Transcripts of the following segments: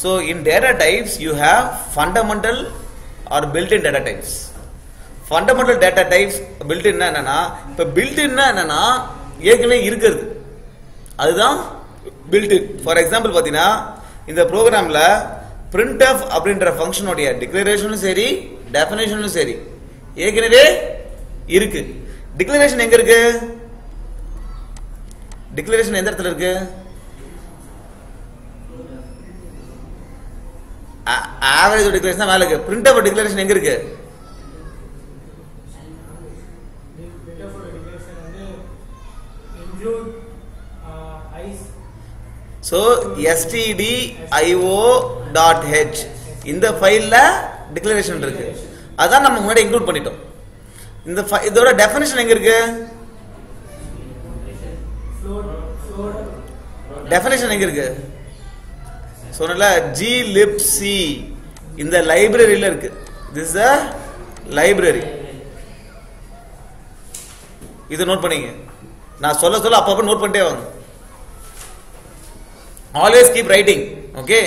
So in data types you have fundamental or built-in data types. Fundamental data types built-in என்னன்னா இப்ப built-in என்னன்னா ஏற்கனவே இருக்குது அதுதான் built-in. For example பாத்தீங்கன்னா இந்த ப்ரோக்ராம்ல printf அப்படின்ற ஃபங்க்ஷனுடைய டிக்ளரேஷனும் சரி டெஃபினிஷனும் சரி ஏற்கனவே இருக்கு. டிக்ளரேஷன் எங்க இருக்கு? டிக்ளரேஷன் எந்த இடத்துல இருக்கு? ஆவரேஜ் டிக்ளரேஷன் மேல இருக்கு. printf டிக்ளரேஷன் எங்க இருக்கு? So stdio.h இந்த ஃபைல்ல டிக்ளரேஷன் இருக்கு. அதான் நம்ம முன்னாடி இன்க்ளூட் பண்ணிட்டோம். இந்த இதோட டெஃபினிஷன் எங்க இருக்கு? டெஃபினிஷன் எங்க இருக்கு? சொன்னல glibc இந்த லைப்ரரியில இருக்கு. this is a library. இத நோட் பண்ணீங்க. நான் சொல்ல அப்பப்ப நோட் பண்ணிட்டே வாங்க. always keep writing. okay,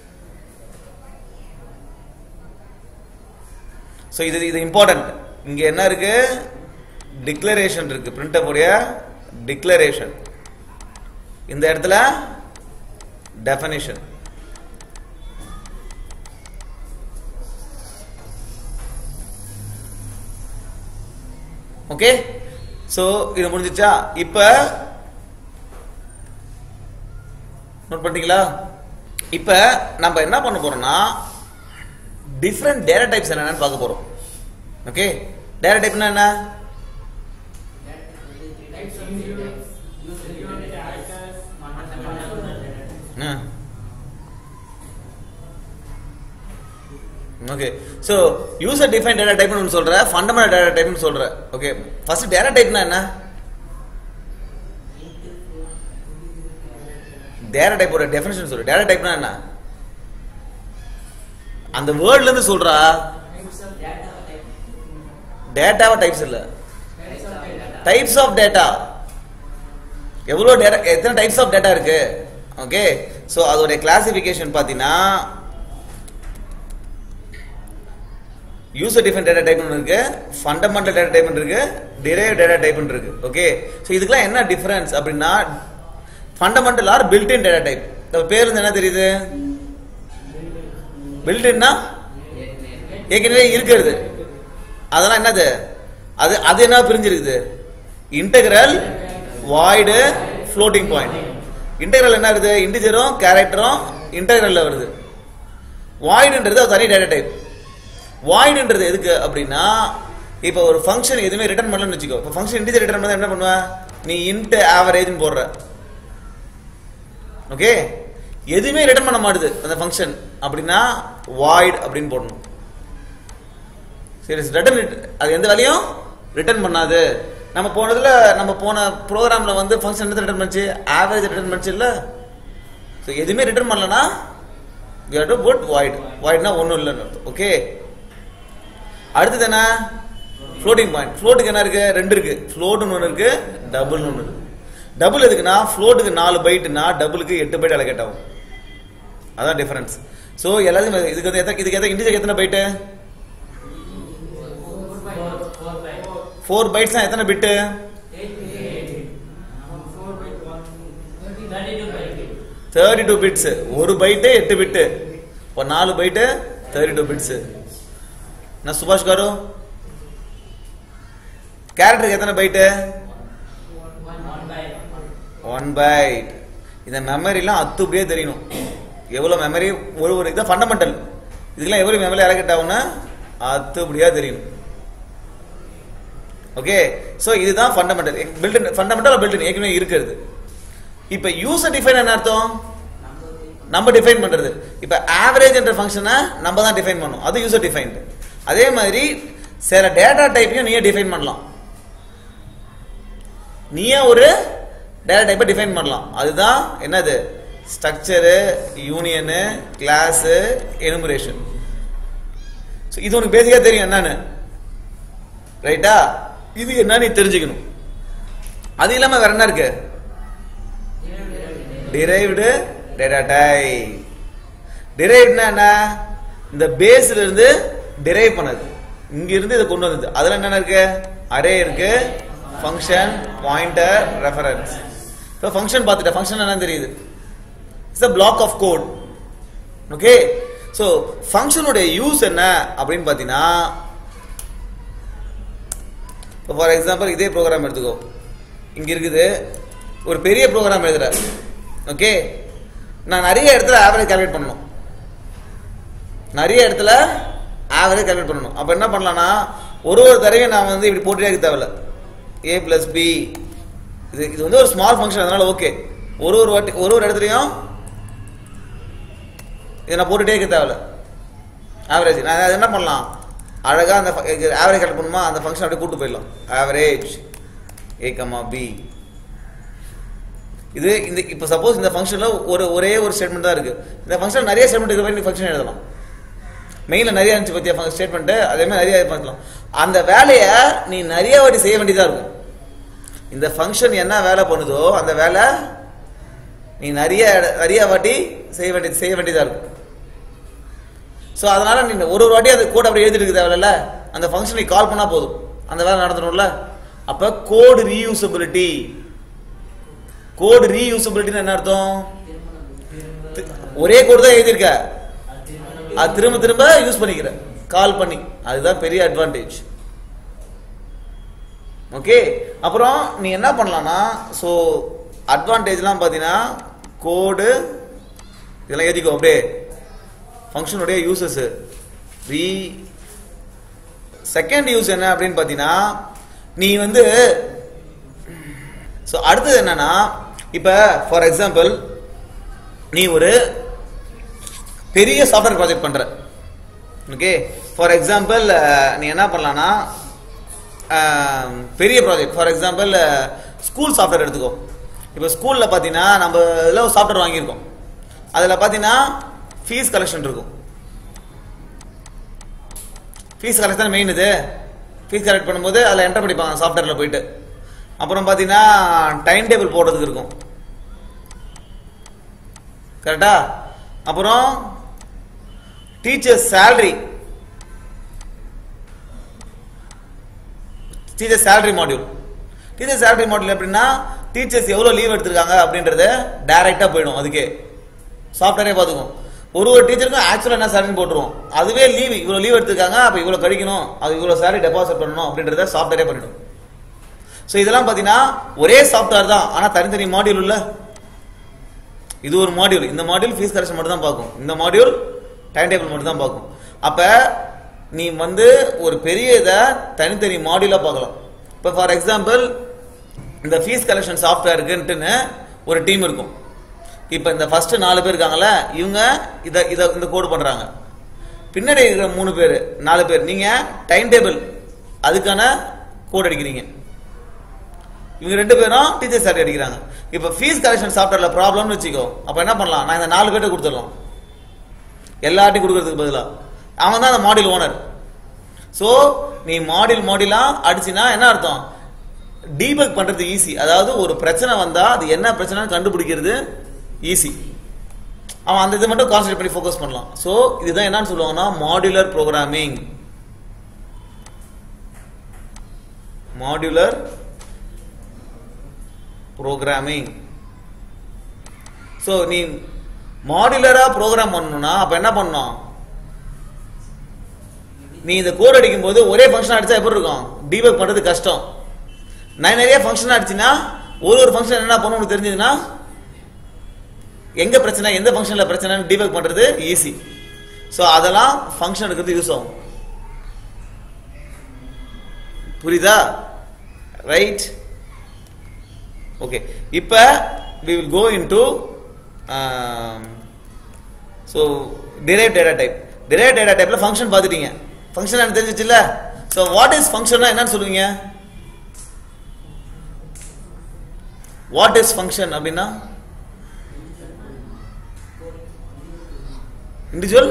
so இது இம்பார்ட்டன்ட். இங்க என்ன இருக்கு? டிக்ளரேஷன் இருக்கு. printf உடைய டிக்ளரேஷன். இந்த இடத்துல டெஃபினிஷன். ஓகே, சோ இது முடிஞ்சிச்சா? இப்ப நோட் பண்ணிட்டீங்களா? இப்ப நம்ம என்ன பண்ண போறோம்னா டிஃபரண்ட் டேட்டா டைப்ஸ் என்னன்னு பார்க்க போறோம். ஓகே, டேட்டா டைப்னா என்ன? Okay, so user define data டைப்னு ஒன்னு சொல்ற, ஃபண்டமெண்டல் டேட்டா டைப்னு சொல்ற. ஓகே, ஃபர்ஸ்ட் டேட்டா டைப்னா என்ன? டேட்டா டைப்போட டெஃபினிஷன் சொல்லு. டேட்டா டைப்னா என்ன? அந்த வேர்ட்ல இருந்து சொல்றா. டேட்டாவா டைப்ஸ் இல்ல, டைப்ஸ் ஆஃப் டேட்டா. எவ்வளவு டேட்டா, எத்தனை டைப்ஸ் ஆஃப் டேட்டா இருக்கு? ஓகே, சோ அதோட கிளாசிஃபிகேஷன் பாத்தீங்கன்னா யூசர் டிஃபைன் டேட்டா டைப் இருக்கு, ஃபண்டமெண்டல் டேட்டா டைப் இருக்கு, டிரைவ்ட் டேட்டா டைப் இருக்கு. ஓகே, சோ இதுக்கெல்லாம் என்ன டிஃபரன்ஸ் அப்படின்னா fundamental or built-in data type. பேர் இருந்து என்ன தெரியுது? பில்ட்-இன்னா ஏற்கனவே இருக்கிறது. அதெல்லாம் என்னது? அது என்ன பிரிஞ்சிருக்குது? Integral, void, floating point. Integral என்ன வருது? இன்டிஜரும் கேரக்டரும் இன்டெகிரல்ல வருது. வாய்டுன்றது தனி டேட்டா டைப். வாய்டுன்றது எதுக்கு அப்படின்னா இப்ப ஒரு ஃபங்க்ஷன் எதுவுமே ரிட்டர்ன் பண்ணலன்னு வச்சுக்கோ. இப்போ ஃபங்க்ஷன் இன்டிஜர் ரிட்டர்ன் பண்ணா என்ன பண்ணுவ? நீ இன்ட் ஆவரேஜ்னு போடுற. ஓகே, எதுவுமே ரிட்டர்ன் பண்ண மாட்டுது அந்த ஃபங்க்ஷன் அப்படின்னா வாய்ட் அப்படின்னு போடணும். சரி, ரிட்டர்ன் அது எந்த வேலையும் ரிட்டர்ன் பண்ணாது. நம்ம போன ப்ரோக்ராம்ல வந்து ஃபங்க்ஷன் என்ன ரிட்டர்ன் பண்ணுச்சு? ஆவரேஜ் ரிட்டர்ன் பண்ணுச்சு இல்ல? ஸோ எதுவுமே ரிட்டர்ன் பண்ணலன்னா you have to put void. voidனா ஒன்றும் இல்லைன்னு அர்த்தம். ஓகே, அடுத்தது என்ன? Floating point. ஃப்ளோட்டுக்கு என்ன இருக்கு? ரெண்டு இருக்கு. ஃப்ளோட்னு ஒன்று இருக்கு, டபுள்னு ஒன்று இருக்கு. டபுள் எதுக்குன்னா ஃப்ளோட்டுக்கு 4 பைட்னா டபுளுக்கு 8 பைட் அலோகேட் ஆகும். அதான் டிஃபரன்ஸ். சோ எல்லாத்தையும் இதுக்கு இன்டிஜர் எத்தனை பைட்டு? 4 பைட்ஸ்னா எத்தனை பிட்டு? 32 பிட்ஸ். ஒரு பைட்டு 8 பிட்டு. இப்போ 4 பைட்டு 32 பிட்ஸ். நான் சுபாஷ் காரு கேரக்டருக்கு எத்தனை பைட்டு? 1 பைட். இந்த மெமரிலாம் அத்துப்படியே தெரியணும். எவ்வளவு மெமரி ஒரு இதான் ஃபண்டமெண்டல். இதுக்கெல்லாம் எவ்வளவு மெமரி அலோகேட் ஆகும்னா அத்துப்படியா தெரியணும். ஓகே, சோ இதுதான் ஃபண்டமெண்டல். ஃபண்டமெண்டல் பில்ட்-இன் ஏற்கனவே இருக்கிறது. இப்ப யூசர் டிஃபைன் என்ன அர்த்தம்? நம்ம டிஃபைன் பண்றது. இப்ப ஆவரேஜ் என்ற ஃபங்க்ஷனை நம்ம தான் டிஃபைன் பண்ணோம். அது யூசர் டிஃபைன்ட். அதே மாதிரி சில டேட்டா டைப்பையும் நீயே டிஃபைன் பண்ணலாம். நீயே ஒரு டேட்டா டைப்பை டிஃபைன் பண்ணலாம். அதுதான் என்னது? Structure, union, class, enumeration. இது உனக்கு பேசிக்கா தெரியும் என்னன்னு, ரைட்டா? இது என்னன்னு தெரிஞ்சுக்கணும். அது இல்லாம வேற என்ன இருக்கு? derived data type. டிரைவ்னா என்ன? இந்த பேஸ்ல இருந்து டிரைவ் பண்ணது, இங்க இருந்து இதை கொண்டு வந்தது. அதுல என்ன இருக்கு? அரே இருக்கு, ஃபங்க்ஷன், பாயிண்டர், ரெஃபரன்ஸ். இப்போ ஃபங்க்ஷன் பார்த்துட்டேன். ஃபங்க்ஷன் என்ன தெரியுது? It's a block of code. Okay, so ஃபங்க்ஷனுடைய யூஸ் என்ன அப்படின்னு பார்த்தீங்கன்னா, இப்போ ஃபார் எக்ஸாம்பிள் இதே ப்ரோக்ராம் எடுத்துக்கோ. இங்க இருக்குது ஒரு பெரிய ப்ரோக்ராம் எழுதுற. ஓகே, நான் நிறைய இடத்துல ஆவரேஜ் கால்குலேட் பண்ணணும். நிறைய இடத்துல ஆவரேஜ் கால்குலேட் பண்ணணும். அப்போ என்ன பண்ணலாம்னா, ஒரு தடவையும் நான் வந்து இப்படி போட்டுட்டே இருக்க தேவையில்ல. a plus b, இது வந்து ஒரு ஸ்மால் ஃபங்க்ஷன், அதனால ஓகே. ஒரு வாட்டி ஒரு இடத்துலையும் இதை நான் போட்டுட்டே இருக்க தேவையில்ல. ஆவரேஜ் நான் என்ன பண்ணலாம், அழகா அந்த ஆவரேஜ் கால்குலேட் பண்ணுமா, அந்த ஃபங்க்ஷன் அப்படியே கூட்டு போயிடலாம். Average a, b. இது இந்த இப்போ சப்போஸ் இந்த ஃபங்க்ஷன்ல ஒரே ஒரு ஸ்டேட்மெண்ட் தான் இருக்கு. இந்த ஃபங்க்ஷன் நிறைய ஸ்டேட்மெண்ட் இருக்க வேண்டிய ஃபங்க்ஷன் எழுதலாம். மெயின்ல நிறைய இருந்துச்சு பத்தியா ஸ்டேட்மெண்ட், அதே மாதிரி நிறைய பண்ணலாம். அந்த வேலையை நீ நிறைய வாட்டி செய்ய வேண்டியதா இருக்கும். இந்த ஃபங்க்ஷன் என்ன வேலை பண்ணுதோ அந்த வேலை நீ நிறைய வாட்டி செய்ய வேண்டியதா இருக்கும். ஸோ அதனால நீ ஒரு வாட்டி அந்த கோட் அப்படி எழுதிட்டு இருக்க தேவையில்ல, அந்த ஃபங்க்ஷன் நீ கால் பண்ணா போதும், அந்த வேலை நடந்துடும்ல. அப்ப கோட் ரீயூசபிலிட்டி. கோட் ரீயூசபிலிட்டின்னு என்ன அர்த்தம்? ஒரே கோட் தான் எழுதியிருக்க, அது திரும்ப திரும்ப யூஸ் பண்ணிக்கிற, கால் பண்ணி. அதுதான் பெரிய அட்வான்டேஜ். ஓகே, அப்புறம் நீ என்ன பண்ணலாம்னா, ஸோ அட்வான்டேஜ்லாம் பார்த்தீங்கன்னா கோடு இதெல்லாம் எழுதிக்கோ அப்படியே. ஃபங்க்ஷனுடைய யூசஸ். செகண்ட் யூஸ் என்ன அப்படின்னு பார்த்தீங்கன்னா, நீ வந்து ஸோ அடுத்தது என்னன்னா, இப்போ ஃபார் எக்ஸாம்பிள் நீ ஒரு பெரிய சாஃப்ட்வேர் ப்ராஜெக்ட் பண்ற. ஓகே, ஃபார் எக்ஸாம்பிள் நீ என்ன பண்ணலாம்னா, பெரிய project for example school software எடுத்துக்கோ. இப்போ ஸ்கூல்ல பார்த்தீங்கன்னா நம்ம இதில் ஒரு சாஃப்ட்வேர் வாங்கியிருக்கோம். அதில் பார்த்தீங்கன்னா ஃபீஸ் கலெக்ஷன் இருக்கும். Fees collection main. இது ஃபீஸ் கலெக்ட் பண்ணும்போது அதில் என்டர் பண்ணிப்பாங்க சாஃப்ட்வேரில் போயிட்டு. அப்புறம் பார்த்தீங்கன்னா டைம் டேபிள் போடுறதுக்கு இருக்கும், கரெக்டா? அப்புறம் teachers salary, teacher salary module. Teacher salary module எப்படின்னா, டீச்சர்ஸ் எவ்வளோ லீவ் எடுத்திருக்காங்க அப்படின்றத டைரக்டா போயிடும். அதுக்கே சாஃப்ட்வேரே பார்த்துக்கும். ஒரு டீச்சருக்கும் ஆக்சுவலாக என்ன சேலரி போட்டுருவோம். அதுவே லீவ், இவ்வளோ லீவ் எடுத்திருக்காங்க, அப்போ இவ்வளோ கழிக்கணும், அது இவ்வளோ சேலரி டெபாசிட் பண்ணணும் அப்படின்றத சாஃப்ட்வேரே பண்ணிடும். ஸோ இதெல்லாம் பார்த்தீங்கன்னா ஒரே சாஃப்ட்வேர் தான், ஆனால் தனித்தனி மாடியூல் இல்லை. இது ஒரு மாடியூல், இந்த மாடியூல் ஃபீஸ் கலெக்ஷன் மட்டும் தான் பார்க்கும், இந்த மாடியூல் டைம் டேபிள் மட்டும் தான் பார்க்கும். அப்போ நீ வந்து ஒரு பெரிய இதை தனித்தனி மாடியூலாக பார்க்கலாம். இப்போ ஃபார் எக்ஸாம்பிள் இந்த ஃபீஸ் கலெக்ஷன் சாஃப்ட்வேருக்குன்ட்டுன்னு ஒரு டீம் இருக்கும். இப்போ இந்த ஃபர்ஸ்ட் 4 பேர் இருக்காங்கல்ல, இவங்க இந்த கோடு பண்றாங்க. பின்னாடி இருக்கிற 3 பேர் 4 பேர் நீங்க டைம் டேபிள் அதுக்கான கோட் அடிக்கிறீங்க. இவங்க 2 பேரும் டீச்சர் சேலரி அடிக்கிறாங்க. இப்போ ஃபீஸ் கலெக்ஷன் சாஃப்ட்வேர்ல ப்ராப்ளம்னு வச்சுக்கோ. அப்ப என்ன பண்ணலாம், நான் இந்த 4 பேர்ட்ட கொடுத்துடலாம், எல்லார்ட்டையும் கொடுக்கறதுக்கு பதிலா. அவன் தான் அந்த மாடியூல் ஓனர். ஸோ நீ மாடியூலா அடிச்சுனா என்ன அர்த்தம், டீபக் பண்றது ஈஸி. அதாவது ஒரு பிரச்சனை வந்தா அது என்ன பிரச்சனைன்னு கண்டுபிடிக்கிறது ஈஸி. அவன் அந்த இதை மட்டும் கான்சென்ட்ரேட் பண்ணி ஃபோக்கஸ் பண்ணலாம். ஸோ இதுதான் என்னன்னு சொல்லுவாங்கன்னா modular programming. Modular programming. So நீ மாடுலரா ப்ரோக்ராம் பண்ணணும்னா அப்ப என்ன பண்ணணும், நீ இந்த கோட் அடிக்கும் போது ஒரே ஃபங்க்ஷன் அடிச்சா எப்படி இருக்கும், டீபக் பண்றது கஷ்டம். நான் நிறைய ஃபங்க்ஷன் அடிச்சுன்னா ஒரு ஃபங்க்ஷன் என்ன பண்ணணும் தெரிஞ்சதுன்னா எங்க பிரச்சனை, எந்த ஃபங்க்ஷன்ல பிரச்சனைன்னு டீபக் பண்றது ஈஸி. ஸோ அதெல்லாம் ஃபங்க்ஷன் எடுக்கிறது யூஸ் ஆகும். புரியுதா? Right, okay. இப்ப we will go into so derived data type. derived data typeல ஃபங்க்ஷன் பார்த்துட்டீங்க. ஃபங்க்ஷன் என்ன தெரிஞ்சிச்சுல்ல? so what is function என்னன்னு சொல்லுவீங்க? what is function அப்படின்னா individual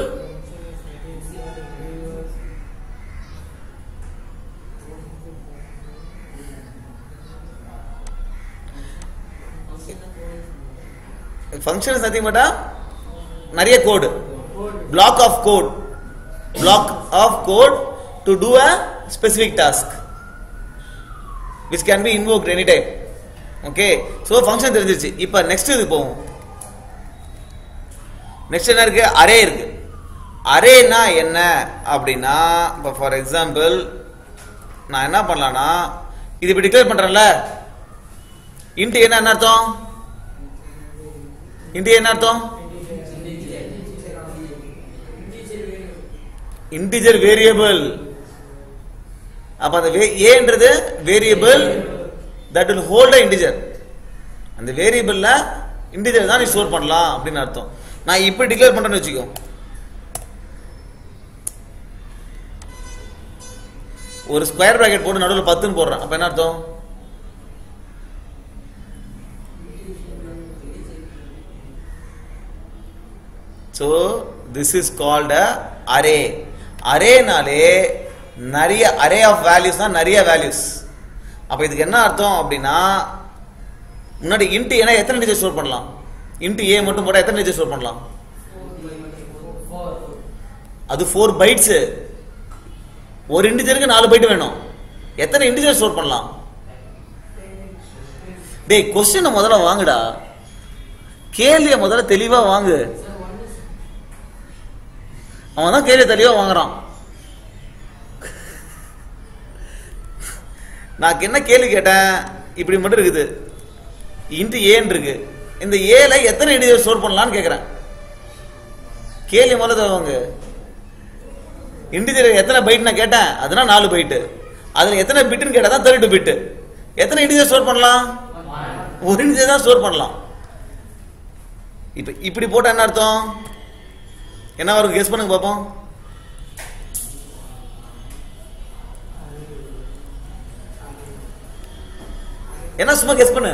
function is nothing but நிறைய கோடு. block of code to do a specific task which can be invoked anytime. Okay, so function தெரிஞ்சிருச்சு. இப்போ next இது போவோம். next என்ன இருக்கு? array இருக்கு. arrayனா என்ன அப்படினா, இப்போ ஃபார் எக்ஸாம்பிள் நான் என்ன பண்ணலாம்னா, இது இப்படி டிக்ளேர் பண்றேன்ல, int என்ன அர்த்தம்? int என்ன அர்த்தம்? integer variable. அப்ப அந்த a என்றது variable that will hold a integer. அந்த வேரியபிள்ல integer தான் நீ ஸ்டோர் பண்ணலாம் அப்படின்னு அர்த்தம். நான் இப்படி டிக்ளேர் பண்றேன்னு வெச்சுக்கோ. ஒரு ஸ்கொயர் பிராக்கெட் போட்டு நடுவுல 10 ன்னு போடுறேன். அப்ப என்ன அர்த்தம்? So this is called a array. array நாலே நிறைய array of values தான் நிறைய values. அப்ப இதுக்கு என்ன அர்த்தம் அப்படினா, முன்னாடி int என்ன எத்தனை இன்டிஜர் ஸ்டோர் பண்ணலாம்? int a மட்டும் போட்டா எத்தனை இன்டிஜர் ஸ்டோர் பண்ணலாம்? அது 4 பைட்ஸ். ஒரு இன்டிஜருக்கு 4 பைட் வேணும். எத்தனை இன்டிஜர் ஸ்டோர் பண்ணலாம்? டேய் क्वेश्चन முதல்ல வாங்குடா. கேள்வியை முதல்ல தெளிவா வாங்கு. அவன் தான் கேள்வி தெளிவா வாங்குறான். நான் என்ன கேள்வி கேட்டேன், இப்படி மட்டும் இருக்குது, int a இருக்கு, இந்த a ல எத்தனை இன்டிஜர் ஸ்டோர் பண்ணலாம்னு கேக்குறேன். கேள்வி முதல்ல வாங்க. இன்டிஜர் எத்தனை பைட் நான் கேட்டேன், அதுனா 4 பைட். அதுல எத்தனை பிட்னு கேட்டா தான் 32 பிட். எத்தனை இன்டிஜர் ஸ்டோர் பண்ணலாம்? ஒரு இன்டிஜர் தான் ஸ்டோர் பண்ணலாம். இப்போ இப்படி போட்டா என்ன அர்த்தம்? என்ன வரும் கெஸ் பண்ணுங்க பாப்போம். என்ன சும்மா கெஸ் பண்ணு.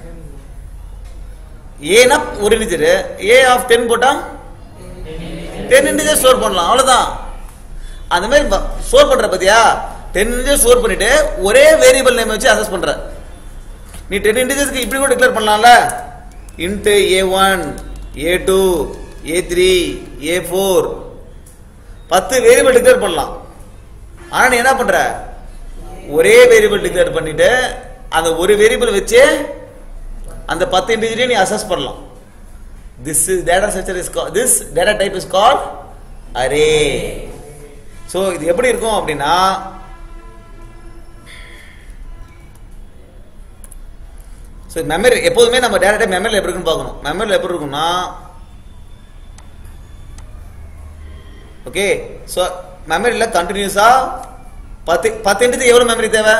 ஏனா ஒரு இன்டிஜர் a ஆஃப் 10 போட்டா 10 இன்டிஜர் ஸ்டோர் பண்ணலாம். அவ்வளவுதான். அந்த மாதிரி ஸ்டோர் பண்ற பத்தியா, 10 இன்டிஜர் ஸ்டோர் பண்ணிட்டு ஒரே வேரியபிள் நேம் வச்சு அசஸ் பண்ற. நீ 10 இன்டிஜர்ஸ்க்கு இப்படி கூட டிக்ளேர் பண்ணலாம்ல. int a1 a2 a3 a4 10 variable declare பண்ணலாம். ஆனா நீ என்ன பண்ற, ஒரே வேரியபிள் டிக்ளேர் பண்ணிட்டு அந்த ஒரு வேரியபிள் வச்சு அந்த 10 இன்டிஜரை நீ அசஸ் பண்ணலாம். this data structure is called, this data type is called array. so இது எப்படி இருக்கும் அப்படினா, so மெமரி எப்பவுமே நம்ம டேட்டா டைப் மெமரியில எப்படி இருக்குன்னு பார்க்கணும். மெமரியில எப்படி இருக்கும்னா, ஓகே, சோ மெமரியில கண்டினியூஸா 10 இன்டிஜர் எவ்வளவு மெமரி தேவை?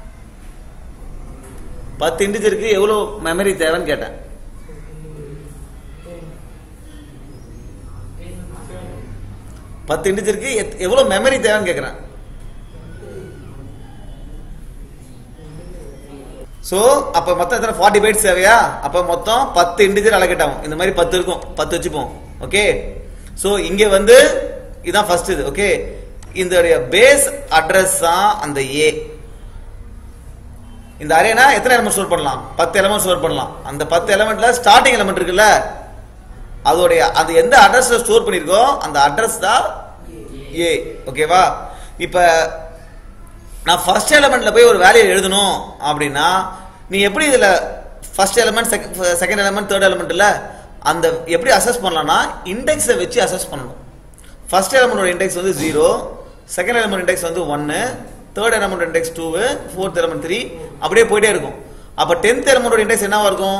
10 இன்டிஜருக்கு எவ்வளவு மெமரி தேவைன்னு கேட்டேன். பத்து இன்டிஜருக்கு எவ்வளவு மெமரி தேவைன்னு கேக்குறேன். சோ அப்ப மொத்தம் எத்தனை 40 பைட்ஸ் தேவையா? அப்ப மொத்தம் 10 இன்டிஜர் அலோகேட் ஆகும். இந்த மாதிரி 10 இருக்கும், 10 வச்சுப்போம். ஓகே, சோ இங்க வந்து இதான் ஃபர்ஸ்ட் இது. ஓகே, இந்த பேஸ் அட்ரஸ் தான் அந்த a. இந்த அரேனா எத்தனை எலிமெண்ட் ஸ்டோர் பண்ணலாம்? 10 எலிமெண்ட் ஸ்டோர் பண்ணலாம். அந்த 10 எலிமெண்ட்ல ஸ்டார்டிங் எலிமெண்ட் இருக்குல்ல, அதோட அது எந்த அட்ரஸ்ல ஸ்டோர் பண்ணிருக்கோ அந்த அட்ரஸ் தான் a. ஓகேவா? இப்ப நான் ஃபர்ஸ்ட் எலிமெண்ட்ல போய் ஒரு வேல்யூ எழுதணும் அப்படின்னா, நீ எப்படி இதுல first element, second element, third element இல்ல, அந்த எப்படி அசஸ் பண்ணலாம்னா இண்டெக்ஸை வச்சு அசஸ் பண்ணணும். ஃபர்ஸ்ட் எலிமெண்டோட இண்டெக்ஸ் வந்து 0, செகண்ட் எலிமெண்ட் இண்டெக்ஸ் வந்து 1, third element index 2, fourth element 3, அப்படியே போயிட்டே இருக்கும். அப்ப 10th எலிமெண்டோட இண்டெக்ஸ் என்னவா இருக்கும்?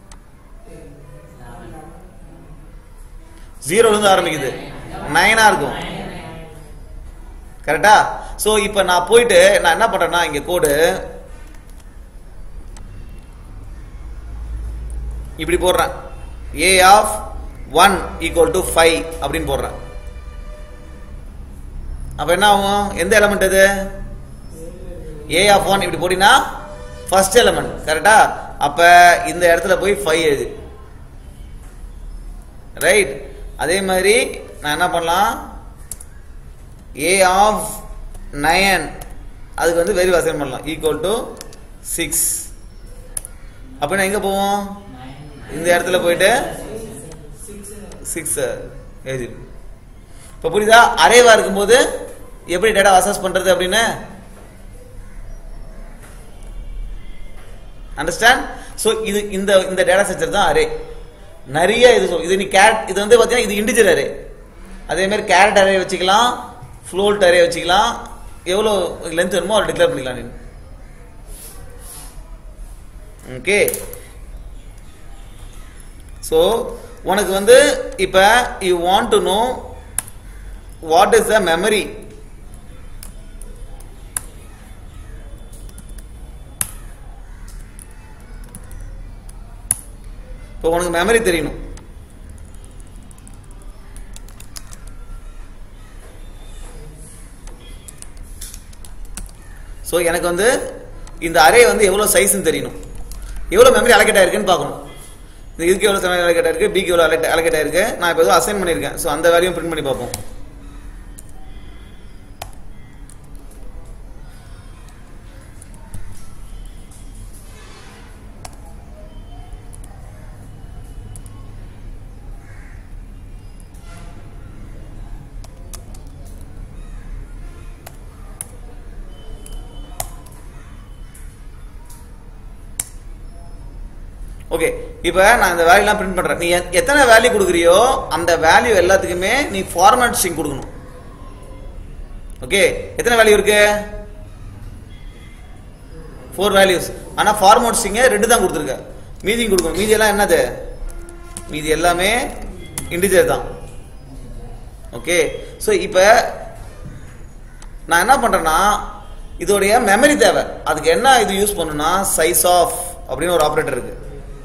0 ல இருந்து ஆரம்பிக்குது, 9 இருக்கும். கரெக்டா? சோ இப்ப நான் போயிட்டு நான் என்ன பண்றேன்னா, இங்க கோடு இப்படி போடுறேன். a of 1 equal to 5 அப்படின்னு போடுறேன். அப்ப என்ன ஆகும்? எந்த எலிமெண்ட் இது? a of 1 இப்படி போடினா ஃபர்ஸ்ட் எலிமெண்ட். கரெக்டா? அப்ப இந்த இடத்துல போய் 5 எழுது. ரைட்? அதே மாதிரி நான் என்ன பண்ணலாம், a of 9 அதுக்கு வந்து வெரி வாசன் பண்ணலாம், equal to 6. அப்ப நான் எங்க போவோம்? இந்த இடத்துல போயிட்டு 6 எழுதி. இப்போ புரியுதா? அரேவா இருக்கும்போது எப்படி டேட்டா அசஸ் பண்றது அப்படின்னு அண்டர்ஸ்டாண்ட்? சோ இது இந்த டேட்டா ஸ்ட்ரக்சர் தான் அரே. நிறைய இது நீ இது வந்து பாத்தீங்கன்னா இது இன்டிஜர் அரே. அதே மாதிரி கேரட் அரே வச்சுக்கலாம், ஃப்ளோட் அரே வச்சுக்கலாம், எவ்வளவு லென்த் வேணுமோ அதை டிக்ளேர் பண்ணிக்கலாம் நீ. ஓகே, சோ உனக்கு வந்து இப்ப you want to know what is the memory. இப்போ உனக்கு மெமரி தெரியணும். சோ எனக்கு வந்து இந்த அரே வந்து எவ்வளவு சைஸ்ன்னு தெரியணும், எவ்வளவு மெமரி அலோகேட் ஆயிருக்குன்னு பார்க்கணும். இந்த இதுக்கு எவ்வளவு மெமரி அலோகேட் ஆயிருக்கு, பிக்கு எவ்வளவு அலோகேட் ஆயிருக்கு, நான் இப்போ ஏதோ அசைன் பண்ணியிருக்கேன். ஸோ அந்த வேல்யூ பிரிண்ட் பண்ணி பார்ப்போம். ஓகே, இப்போ நான் இந்த வேல்யூலாம் பிரிண்ட் பண்றேன். நீ எத்தனை வேல்யூ கொடுக்குறியோ அந்த வேல்யூ எல்லாத்துக்குமே நீ ஃபார்மேட் ஸ்ட்ரிங் கொடுக்கணும். ஓகே, எத்தனை வேல்யூ இருக்கு? 4 வேல்யூஸ். ஆனா ஃபார்மேட் ஸ்ட்ரிங் 2 தான் கொடுத்துருக்க, மீதி கொடுக்கணும். மீதி எல்லாம் என்னது? மீதி எல்லாமே இன்டிஜர் தான். ஓகே, ஸோ இப்போ நான் என்ன பண்றேன்னா இதோடைய மெமரி தேவை. அதுக்கு என்ன இது யூஸ் பண்ணுனா சைஸ் ஆஃப் அப்படின்னு ஒரு ஆபரேட்டர் இருக்கு.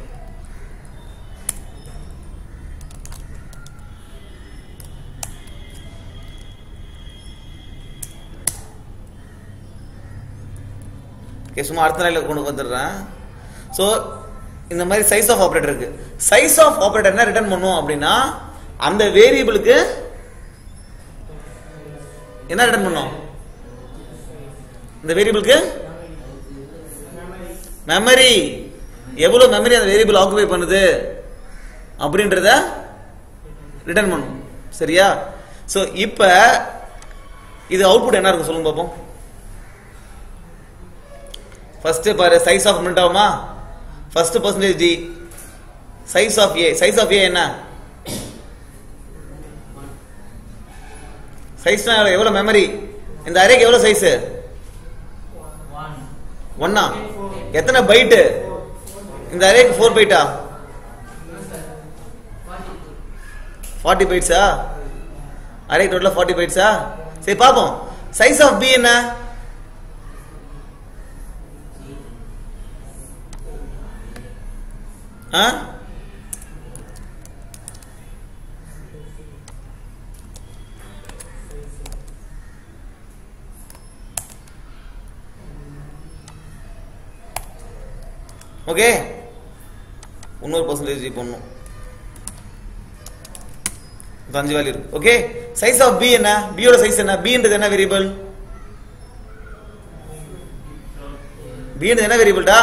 சும்மா அடுத்த நாளில் கொண்டு வந்துடுறேன். ஸோ இந்த மாதிரி சைஸ் ஆஃப் ஆபரேட்டர் இருக்கு. சைஸ் ஆஃப் ஆபரேட்டர் என்ன ரிட்டர்ன் பண்ணும் அப்படின்னா அந்த வேரியபிளுக்கு என்ன ரிட்டர்ன் பண்ணும்? இந்த வேரியபிளுக்கு மெமரி, எவ்வளவு மெமரி அந்த வேரியபிள் ஆக்குபை பண்ணுது அப்படின்றத ரிட்டர்ன் பண்ணும். சரியா? ஸோ இப்போ இது அவுட்புட் என்ன இருக்கும் சொல்லுங்க பார்ப்போம். ஃபர்ஸ்ட் பாரு, சைஸ் ஆஃப் பிரிண்ட் ஆகுமா? First % d size of a. Size of a என்ன? சைஸ்னா எவ்வளவு மெமரி? இந்த அரேக்கு எவ்வளவு சைஸ்? 1. எத்தனை பைட்? இந்த அரேக்கு 4 பைட்டா? 40 பைட்ஸா? அரே டோட்டலா 40 பைட்ஸா? சரி பாப்போம். சைஸ் ஆஃப் b என்ன? ஓகே, இன்னொரு % பண்ணும். 5 வேல்யூ இருக்கு. ஓகே, சைஸ் ஆஃப் b என்ன? b யோட சைஸ் என்ன? b ன்றது என்ன வேரியபிள்? b ன்றது என்ன வேரியபிள்டா?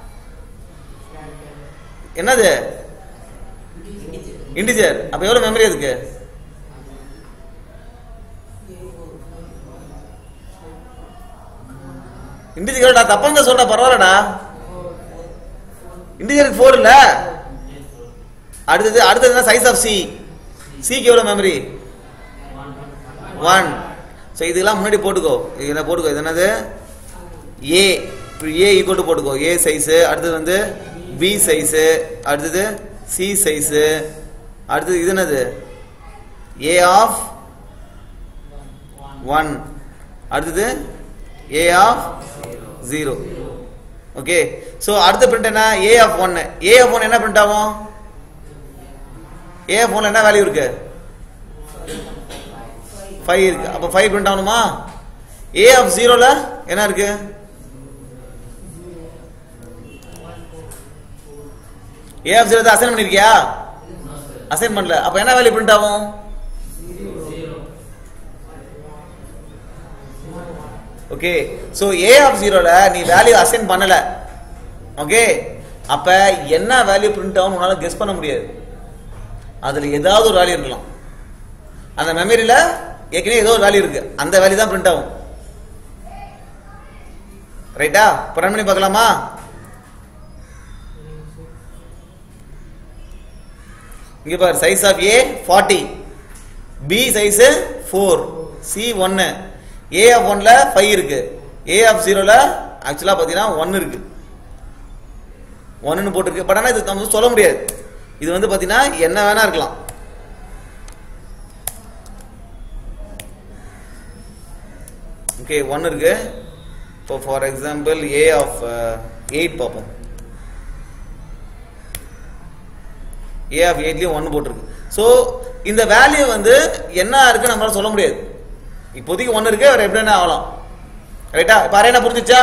என்னது? இன்டிஜர். அப்ப எவ்வளவு மெமரி அதுக்கு? இன்டிஜர் தப்பா சொல்ற, பரவாயில்லடா. இன்டிஜருக்கு 4 இல்ல. அடுத்தது என்ன? Size of c. c க்கு எவ்வளவு மெமரி? 1. சோ இதெல்லாம் முன்னாடி போட்டுக்கோ. இதெல்லாம் போட்டுக்கோ. இது என்னது? a. a ஈக்குவல் டு போட்டுக்கோ. a size. அடுத்தது வந்து b சைஸ். அடுத்தது c சைஸ். அடுத்தது இது என்னது? a of 1. அடுத்தது a ஆஃப் 0. ஓகே, சோ அடுத்த பிரிண்ட் என்ன? a of 1. a ஆஃப் 1 என்ன பிரிண்ட் ஆகும்? a ஆஃப் 1 என்ன வேல்யூ இருக்கு? 5 இருக்கு. அப்ப 5 பிரிண்ட் ஆகணுமா? a ஆஃப் 0ல என்ன இருக்கு? a ஆஃப் 0 அசைன் பண்ணிருக்கியா? அசைன் பண்ணல. அப்ப என்ன வேல்யூ பிரிண்ட் ஆகும்? 0. ஓகே, சோ a ஆஃப் 0ல நீ வேல்யூ அசைன் பண்ணல. ஓகே, அப்ப என்ன வேல்யூ பிரிண்ட் ஆகும் உன்னால கெஸ் பண்ண முடியாது. அதுல ஏதாவது ஒரு வேல்யூ இருக்கலாம். அந்த மெமரியில ஏற்கனவே ஏதோ ஒரு வேல்யூ இருக்கு, அந்த வேல்யூ தான் பிரிண்ட் ஆகும். ரைட்டா? ரன் பண்ணி பார்க்கலாமா? இங்க பாரு, size of A 40, B size 4, C 1, A of 1ல 5 இருக்கு, A ஆஃப் 0ல ஆக்சுவலா பாத்தீங்கன்னா 1 இருக்கு, 1ன்னு போட்டுருக்கு. பட் ஆனா இது நம்ம சொல்ல முடியாது, இது வந்து பாத்தீங்கன்னா என்ன வேணா இருக்கலாம். ஓகே, 1 இருக்கு. இப்போ ஃபார் எக்ஸாம்பிள் A ஆஃப் 8 பார்ப்போம். A ஆஃப் 8லயும் 1 போட்டிருக்கு. ஸோ இந்த வேல்யூ வந்து என்ன இருக்கு நம்மளால சொல்ல முடியாது. இப்போதைக்கு 1 இருக்கு, அவர் எப்படி என்ன ஆகலாம். ரைட்டா? இப்போ அரே என்ன புரிஞ்சிச்சா?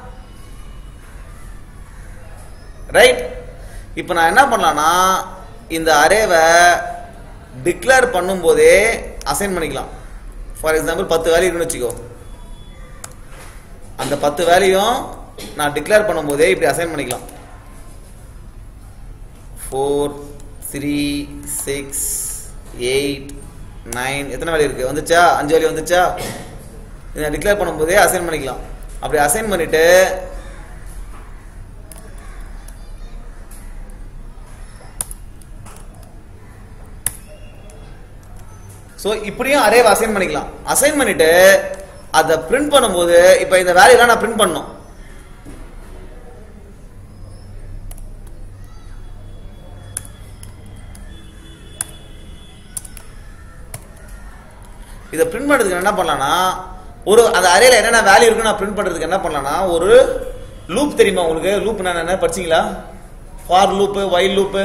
ரைட். இப்போ நான் என்ன பண்ணலாம்னா இந்த அரேவை டிக்ளேர் பண்ணும்போதே அசைன் பண்ணிக்கலாம். ஃபார் எக்ஸாம்பிள் 10 வேல்யூ இருக்குன்னு வச்சுக்கோ, அந்த 10 வேல்யூயும் நான் டிக்ளேர் பண்ணும்போதே இப்படி அசைன் பண்ணிக்கலாம். 4 3 6 8 9 எத்தனை வேல்யூ இருக்கு? வந்துச்சா? 5 வேல்யூ வந்துச்சா? இதை டிக்ளேர் பண்ணும்போதே அசைன் பண்ணிக்கலாம். அப்படி அசைன் பண்ணிட்டு ஸோ இப்படியும் அரேவை அசைன் பண்ணிக்கலாம். அசைன் பண்ணிட்டு அதை பிரிண்ட் பண்ணும்போது இப்போ இந்த வேல்யூலாம் நான் பிரிண்ட் பண்ணணும். இதை பிரிண்ட் பண்ணுறதுக்கு என்ன பண்ணலாம்னா, ஒரு அந்த அரேல என்னென்ன வேல்யூ இருக்கு நான் பிரிண்ட் பண்ணுறதுக்கு என்ன பண்ணலாம்னா, ஒரு லூப் தெரியுமா உங்களுக்கு? லூப் என்ன படிச்சீங்களா? For loop, while loop.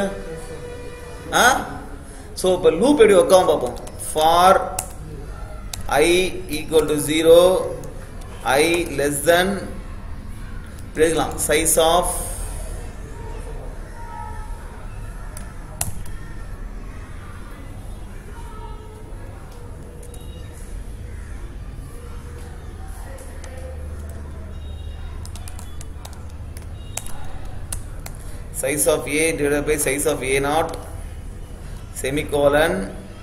So இப்போ லூப் எப்படி ஒர்க் ஆகும் பார்ப்போம். For I equal to 0, I less than size of size of A divided by size of A naught semicolon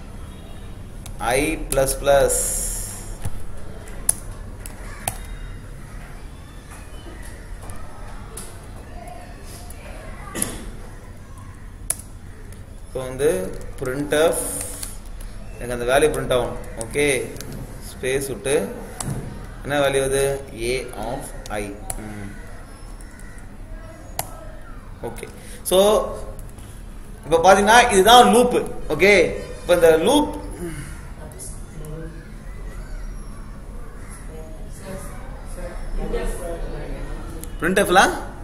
I plus plus. இப்போ வந்து printf எனக்கு அந்த வேல்யூ பிரிண்ட் ஆகும். Okay, space விட்டு என்ன வேல்யூ அது? A of I. Okay, so இப்போ பார்த்தீங்கன்னா இதுதான் லூப். ஓகே, இப்போ இந்த லூப் printfல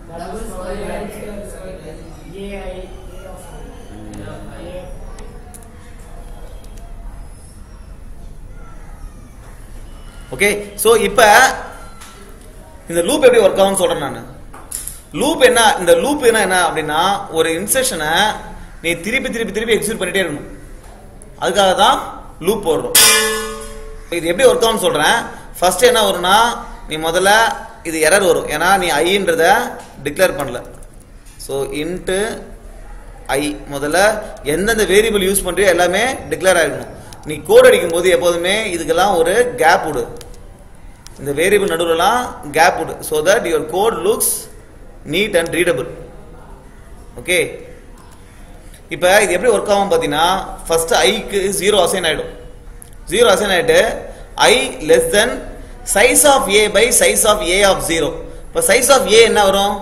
ஓகே. சோ இப்போ இந்த லூப் எப்படி ஒர்க் ஆகும்னு சொல்றேன் நான். லூப் என்ன, இந்த லூப் என்ன அப்படின்னா, ஒரு இன்ஸ்ட்ரக்ஷனை நீ திருப்பி திருப்பி திருப்பி எக்ஸிக்யூட் பண்ணிட்டே இருக்கணும். அதுக்காக தான் லூப் போடுறோம். இது எப்படி ஒர்க் ஆகும்னு சொல்றேன். ஃபர்ஸ்ட் என்ன வரும்னா, நீ முதல்ல இது எரர் வரும், ஏன்னா நீ ஐன்றத டிக்ளேர் பண்ணல. ஸோ இன்ட்டு ஐ முதல்ல எந்தெந்த வேரியபிள் யூஸ் பண்றியோ எல்லாமே டிக்ளேர் ஆகிடணும். நீ கோட் அடிக்கும் போது எப்போதுமே இதுக்கெல்லாம் ஒரு கேப் விடு, இந்த வேரியபிள் நடுவுலலாம் கேப் விடு, so that your code looks neat and readable. Okay, இப்போ இது எப்படி ஒர்க் ஆகும் பார்த்தீங்கன்னா, ஃபர்ஸ்ட் ஐக்கு 0 அசைன் ஆகிடும். 0 அசைன் ஆகிட்டு I less than size of A by size of A of 0. இப்போ சைஸ் ஆஃப் ஏ என்ன வரும்?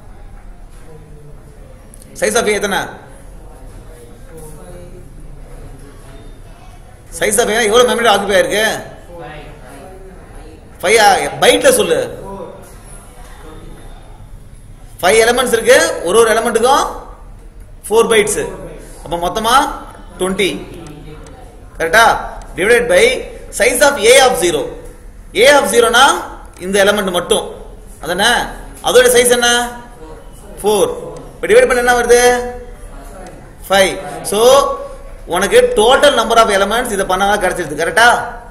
சைஸ் ஆஃப் ஏ எத்தனை? சைஸ் ஆஃப் ஏ எவ்வளவு மெமரி ஆக்குபை இருக்கு? 5 பைட்ல சொல்லு. 5 எலிமெண்ட்ஸ் இருக்கு, ஒரு ஒரு எலிமெண்ட்டுக்கும் 4 பைட்ஸ். அப்ப மொத்தமா 20. கரெக்டா? Divided by size of A of 0. A of 0னா இந்த எலிமெண்ட் மட்டும், அதானே? அதோட சைஸ் என்ன? 4. இப்போ டிவைட் பண்ண என்ன வருது? 5. சோ உனக்கு டோட்டல் நம்பர் ஆஃப் எலிமெண்ட்ஸ் இதை பண்ணா கிடைச்சிருது. கரெக்டா?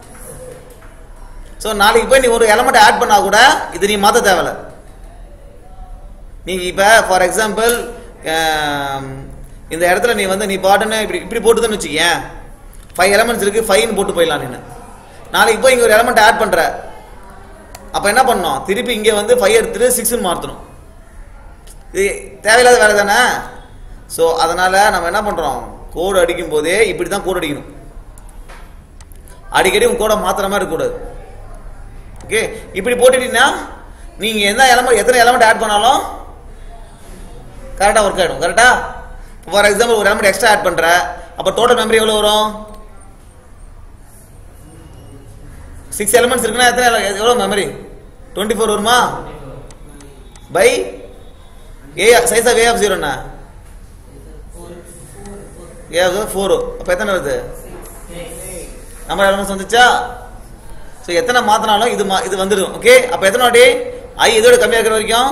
சோ நாளைக்கு போய் நீ ஒரு எலிமெண்ட் ஆட் பண்ணா கூட இது நீ மாத்த தேவையில்ல. நீங்க இப்ப ஃபார் எக்ஸாம்பிள் இந்த இடத்துல நீ வந்து நீ பாட்டுன்னு இப்படி இப்படி போட்டுதுன்னு வச்சுக்கேன், 5 எலிமெண்ட்ஸ் இருக்கு, 5 போட்டு போயிடலாம். நீ நாளைக்கு போய் இங்க ஒரு எலிமெண்ட் ஆட் பண்ற, அப்ப என்ன பண்ணணும், திருப்பி இங்க வந்து 5 எடுத்துட்டு 6 மாத்தணும். இது தேவையில்லாத வேலை தானே. ஸோ அதனால நம்ம என்ன பண்றோம், கோடு அடிக்கும் போதே இப்படி தான் கோடு அடிக்கணும். அடிக்கடி உங்க கோடை மாத்திர மாதிரி இருக்கக்கூடாது. ஓகே, இப்படி போட்டுட்டீங்கன்னா நீங்க எத்தனை எலிமெண்ட் ஆட் பண்ணாலும் கரெக்டா ஒர்க் ஆயிடும். கரெக்டா? ஃபார் எக்ஸாம்பிள் ஒரு எலிமெண்ட் எக்ஸ்ட்ரா ஆட் பண்ற, அப்ப டோட்டல் மெமரி எவ்வளவு வரும்? 6 எலிமெண்ட்ஸ் இருக்குன்னா எவ்வளவு மெமரி? 24 வருமா? By a size of a of 0 என்ன? a of 4. அப்ப எத்தனை வருது? நம்பர் எலிமெண்ட்ஸ் வந்துச்சா? சோ எத்தனை மாத்தினாலும் இது வந்துடும். ஓகே, அப்ப எத்தனை வாட்டி I இதோட கம்மியா இருக்கிற வரைக்கும்,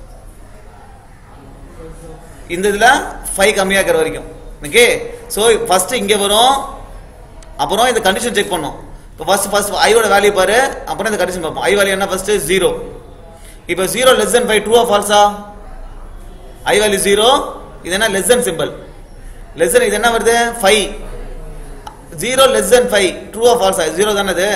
இந்த இதுல 5 கம்மியா இருக்கிற வரைக்கும். ஓகே, சோ ஃபர்ஸ்ட் இங்க வரும், அப்புறம் இந்த கண்டிஷன் செக் பண்ணும். இப்போ ஃபர்ஸ்ட் I ஓட வேல்யூ பாரு, அப்புறம் இந்த கண்டிஷன் பார்ப்போம். I வேல்யூ என்ன? ஃபர்ஸ்ட் 0. இப்போ 0 less than 5 ட்ரூ ஆ ஃபால்ஸா? I வேல்யூ 0, இது என்ன? less than symbol. less than இது என்ன வருது? 5. 0 less than 5 ட்ரூ ஆ ஃபால்ஸா? 0 தானே இது.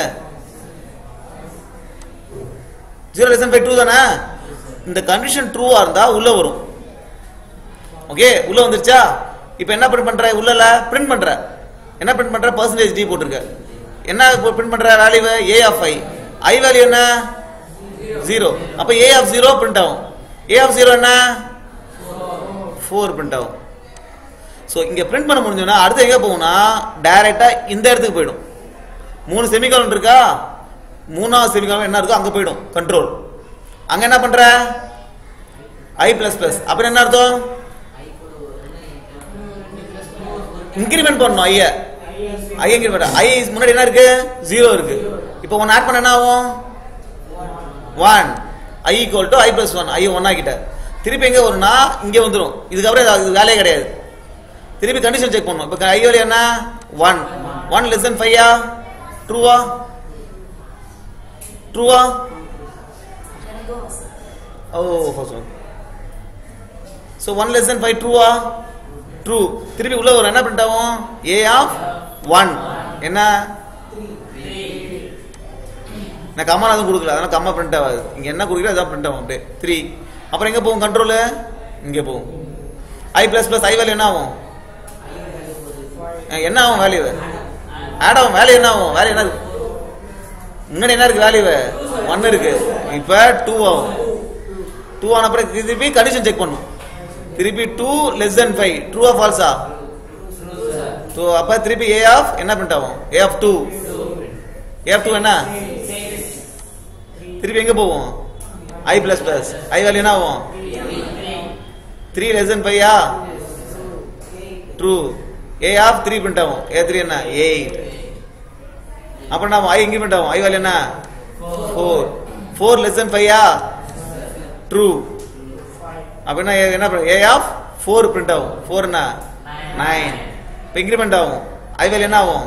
0 less than 5 ட்ரூ தானே. இந்த கண்டிஷன் ட்ரூவா இருந்தா உள்ள வரும். ஓகே, உள்ள வந்துருச்சா? இப்போ என்ன பிரிண்ட் பண்ற? உள்ளல பிரிண்ட் பண்ற. என்ன பிரிண்ட் பண்ற? % d போட்டுருக்க. என்ன பிரிண்ட் பண்ற? Value a of i. I value என்ன? 0. அப்ப a ஆஃப் 0 பிரிண்ட் ஆகும். a ஆஃப் 0 என்ன? 4 பிரிண்ட் ஆகும். சோ இங்க பிரிண்ட் பண்ண முடிஞ்சதுனா அடுத்து எங்க போகும்னா டைரக்டா இந்த இடத்துக்கு போய்டும். 3 செமிகோலன் இருக்கா? மூணாவது செமிகோலன் என்ன இருக்கோ அங்க போய்டும். கண்ட்ரோல். அங்க என்ன பண்ற? i++. அப்ப என்ன அர்த்தம்? இன்கிரிமெண்ட் பண்ணனும் i. இன்கிரிமெண்ட். i முன்னாடி என்ன இருக்கு? 0 இருக்கு. இப்போ 1 ஆட் பண்ண என்ன ஆகும்? 1. i = i+1. i 1 ஆக்கிட்ட. திருப்பி எங்க வரும்னா இங்க வந்துரும். இதுக்கு அப்புறம் இது வேலையே கிடையாது. திருப்பி கண்டிஷன் செக் பண்ணனும். இப்போ i வேல்யூ என்ன? 1. 1 less than 5 ஆ? ட்ரூவா? ட்ரூவா? ஓ first one. So 1 less than 5 ட்ரூவா? ட்ரூ. திருப்பி உள்ள வர என்ன பிரிண்ட் ஆகும்? a ஆஃப் 1 என்ன? 3. நான் கம்மா அதுவும் கொடுக்கல, அதனால கம்மா பிரிண்ட் ஆகாது. இங்க என்ன கொடுக்கல அதான் பிரிண்ட் ஆகும். அப்படியே 3. அப்புறம் எங்க போகும் கண்ட்ரோல்? இங்க போகும். i++ i வேல்யூ என்ன ஆகும்? என்ன ஆகும்? வேல்யூ ஆட் ஆகும். வேல்யூ என்ன ஆகும்? வேல்யூ என்ன? முன்னாடி என்ன இருக்கு? வேல்யூ 1 இருக்கு. இப்ப 2 ஆகும். 2 ஆன அப்புறம் திருப்பி கண்டிஷன் செக் பண்ணும். திருப்பி 2 less than 5 ட்ரூ ஆ ஃபால்ஸா? ஸோ அப்ப திருப்பி a ஆஃப் என்ன பிரிண்ட் ஆகும்? a of 2. a ஆஃப் 2 என்ன? திருப்பி எங்க போவோம்? i++. i வேல்யூ என்ன ஆகும்? 3 less than 5 ஆ? ட்ரூ. a ஆஃப் 3 பிரிண்ட் ஆகும். a 3 என்ன? 8. அப்புறம் நாம i இன்கிரிமெண்ட் ஆகும். i வேல்யூ என்ன? 4. 4 less than 5 ஆ? ட்ரூ. அப்ப என்ன a ஆஃப் 4 பிரிண்ட் ஆகும். 4 என்ன? 9. இப்போ இன்கிரிமெண்ட் ஆகும். i வேல்யூ என்ன ஆகும்?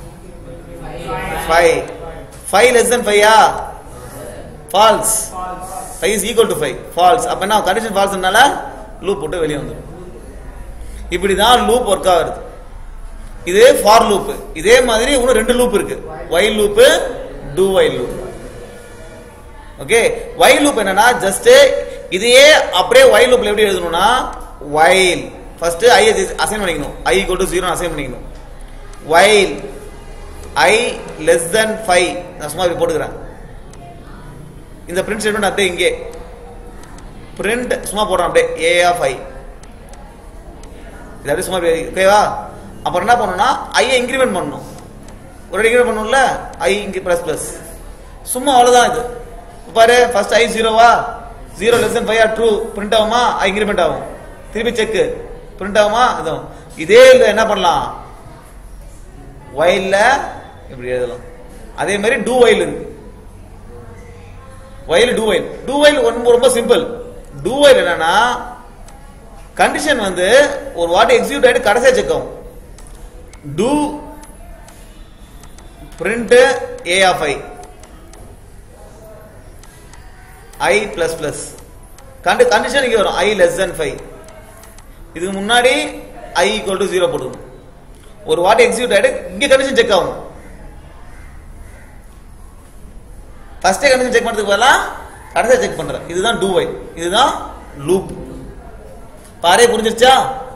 5. 5 less than 5 ஆ? False. 5 is equal to 5. False. அப்ப என்ன கண்டிஷன் ஃபால்ஸ்னால லூப் போட்டு வெளிய வந்துரும். இப்படி தான் லூப் வர்க் ஆகுது. இது ஃபார் லூப். இதே மாதிரி இன்னும் 2 லூப் இருக்கு. while loop, do while loop. Okay, while loop என்னன்னா ஜஸ்ட் இதையே அப்படியே while லூப்ல எப்படி எழுதணும்னா while ஃபர்ஸ்ட் i அசைன் பண்ணிக்கணும். i = 0 அசைன் பண்ணிக்கணும். while i less than 5 நான் சும்மா இப்படி போட்டுக்கிறேன். இந்த பிரிண்ட் ஸ்டேட்மென்ட் அப்படியே இங்கே பிரிண்ட் சும்மா போடுறோம். அப்படியே a ஆஃப் i இது அப்படியே சும்மா ஓகேவா? அப்புறம் என்ன பண்ணணும்னா i இன்கிரிமெண்ட் பண்ணணும். ஒரு இன்கிரிமெண்ட் பண்ணணும்ல i ++. சும்மா அவ்வளவுதான் இது. பாரு ஃபர்ஸ்ட் i 0வா? 0 less than 5 ட்ரூ பிரிண்ட் ஆகுமா? i இன்கிரிமெண்ட் ஆகும். திருப்பி செக் பிரிண்ட் ஆகுமா? அதுவும் இதே என்ன பண்ணலாம்? while இப்படி எழுதலாம். அதே மாதிரி do while இருக்கு. while do while. do while ரொம்ப சிம்பிள். do while என்னன்னா கண்டிஷன் வந்து ஒரு வாட் எக்ஸிக்யூட் ஆயிட்டு கடைசியா செக் ஆகும். do print a of i condition இங்க வரும். i less than 5. இதுக்கு முன்னாடி i = 0 போட்டுக்கணும். ஒரு வாட்டி எக்ஸிக்யூட் ஆயிட்டு இங்க கண்டிஷன் செக் ஆகும். ஃபர்ஸ்டே கண்டிஷன் செக் பண்றதுக்கு பதிலா கடைசியா செக் பண்றேன். இதுதான் டூ வைல், இதுதான் லூப். பாரே புரிஞ்சிருச்சா?